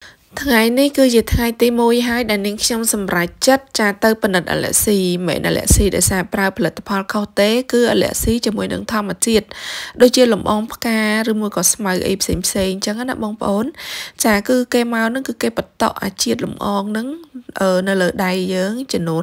ថ្ងៃនេះគឺជាថ្ងៃទី1ហើយដែលនាងខ្ញុំសម្រេចចិត្តចាទៅពិនិត្យអាឡែស៊ីមិនអាឡែស៊ីដែលសារប្រើផលិតផលខុសទេគឺអាឡែស៊ីជាមួយនឹងធម្មជាតិដូចជាលំអងផ្កាឬមួយក៏ស្មៅអីផ្សេងអញ្ចឹងណាបងប្អូនចាគឺគេមកហ្នឹងគឺគេបន្តអាជាតិលំអងហ្នឹងនៅលើដៃយើងចំនួន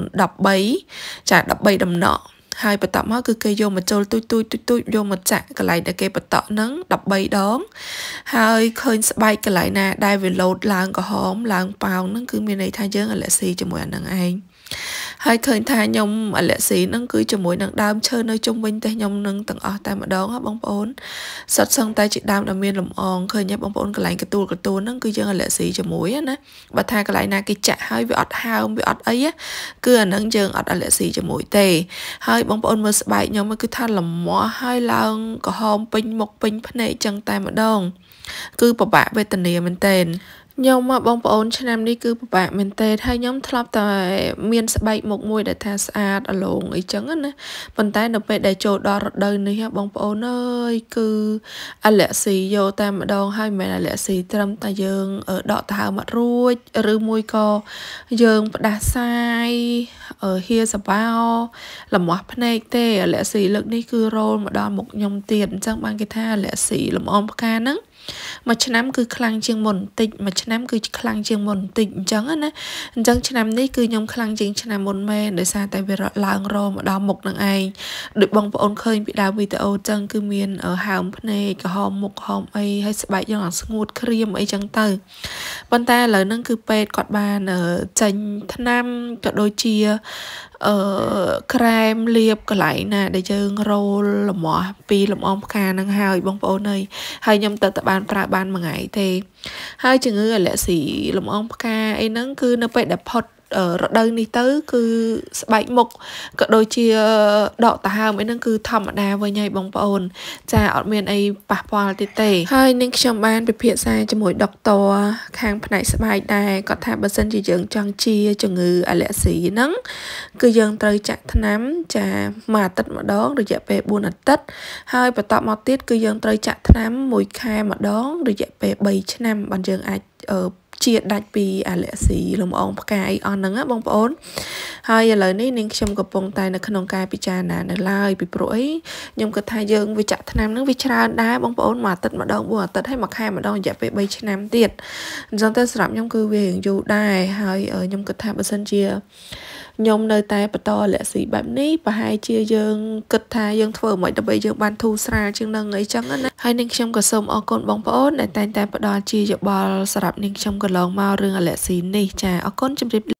13ចា13ដំណក់ហើយបន្តមកគឺគេយកមកចូលទូចយកមកចាក់កន្លែងដែលគេបន្តហ្នឹង13ដងហើយឃើញស្បែកកន្លែងណាដែលវាលោតឡើងក្រហមឡើងប៉ោងហ្នឹងគឺមានន័យថាយើងអាឡែស៊ីជាមួយអាហ្នឹងឯងហើយឃើញថាខ្ញុំអាឡែស៊ីហ្នឹងគឺជាមួយនឹងដើមឈើនៅជុំវិញតែខ្ញុំនឹងទាំងអស់តែម្ដងបងប្អូនសិតសឹងតែជាដើមដែលមានលំអងឃើញទេបងប្អូនកន្លែងកទួលហ្នឹងគឺយើងអាឡែស៊ីជាមួយណាបើថាកន្លែងណាគេចាក់ហើយវាអត់ហើមវាអត់អីគឺអាហ្នឹងយើងអត់អាឡែស៊ីជាមួយទេហើយបងប្អូនមើលស្បែកខ្ញុំគឺថាលមាស់ហើយឡើងក្រហមពេញមុខពេញភ្នែកចឹងតែម្ដងគឺពិបាកវេទនាមែនទែនខ្ញុំមកបងប្អូនឆ្នាំនេះគឺពិបាកមែនទែនហើយខ្ញុំធ្លាប់តែមានស្បែកមុខមួយដែលថាស្អាតអលោងអីចឹងណាប៉ុន្តែនៅពេលដែលចូលដល់រដូវនេះបងប្អូនអើយគឺអាឡែស៊ីយកតែម្ដងហើយមិនមែនអាឡែស៊ីត្រឹមតែយើងដកដង្ហើមអត់រួចឬមួយក៏យើងផ្ដាសាយហៀសបោលមាស់ភ្នែកទេអាឡែស៊ីលើកនេះគឺរោលមកដល់មុខខ្ញុំទៀតអញ្ចឹងបានគេថាអាឡែស៊ីលំអងផ្កាហ្នឹងមួយឆ្នាំគឺខ្លាំងជាងមុនបន្តិចមួយឆ្នាំគឺខ្លាំងជាងមុនបន្តិចអញ្ចឹងណាអញ្ចឹងឆ្នាំនេះគឺខ្ញុំខ្លាំងជាងឆ្នាំមុនមែនដោយសារតែវាឡើងរមកដល់មុខនឹងឯងដូចបងប្អូនឃើញពីដើមវីដេអូអញ្ចឹងគឺមានហើមភ្នែកក្រហមមុខក្រហមអីហើយស្បែកយើងអាស្ងួតក្រៀមអីចឹងទៅប៉ុន្តែឥឡូវហ្នឹងគឺពេទ្យគាត់បានចេញថ្នាំក៏ដូចជាក្រែមលាបកន្លែងណាដែលយើងរោលលមាស់ពីលំអងផ្កាហ្នឹងហើយបងប្អូនអើយហើយខ្ញុំទៅបានប្រើបានមួយថ្ងៃទេហើយជំងឺអាឡែស៊ីលំអងផ្កាអីហ្នឹងគឺនៅពេលដែលផុតរដូវនេះទៅគឺស្បែកមុខក៏ដូចជាដកដង្ហើមអីហ្នឹងគឺធម្មតាវិញហើយបងប្អូនចាអត់មានអីប៉ះពាល់ទៀតទេហើយនឹងខ្ញុំបានពិភាក្សាជាមួយដុកទ័រខាងផ្នែកស្បែកដែរគាត់ថាបើសិនជាយើងចង់ជាជំងឺអាឡែស៊ីហ្នឹងគឺយើងត្រូវចាក់ថ្នាំចាមួយអាទិត្យម្ដងរយៈពេល4អាទិត្យហើយបន្តមកទៀតគឺយើងត្រូវចាក់ថ្នាំមួយខែម្ដងរយៈពេល3ឆ្នាំបានយើងអាចជាដាច់ពីអាឡែស៊ីលំអងផ្កាអីអស់ហ្នឹងណាបងប្អូនហើយឥឡូវនេះនាងខ្ញុំកំពុងតែនៅក្នុងការពិចារណានៅឡើយពីព្រោះអីខ្ញុំគិតថាយើងវាចាក់ថ្នាំហ្នឹងវាច្រើនដែរបងប្អូនមួយអាទិត្យម្ដង4អាទិត្យហើយមួយខែម្ដងរយៈពេល3ឆ្នាំទៀតអញ្ចឹងទៅសម្រាប់ខ្ញុំគឺវាយូរដែរហើយខ្ញុំគិតថាបើសិនជាខ្ញុំនៅតែបន្តអាឡែស៊ីបែបនេះប្រហែលជាយើងគិតថាយើងធ្វើមិនដើម្បីយើងបានធូរស្រាលជាងនឹងអីចឹងណាហើយនាងខ្ញុំក៏សូមអរគុណបងប្អូនដែលតែងតែផ្ដល់ជាយោបល់សម្រាប់នាងខ្ញុំកន្លងមករឿងអាឡែស៊ីនេះចាអរគុណជម្រាប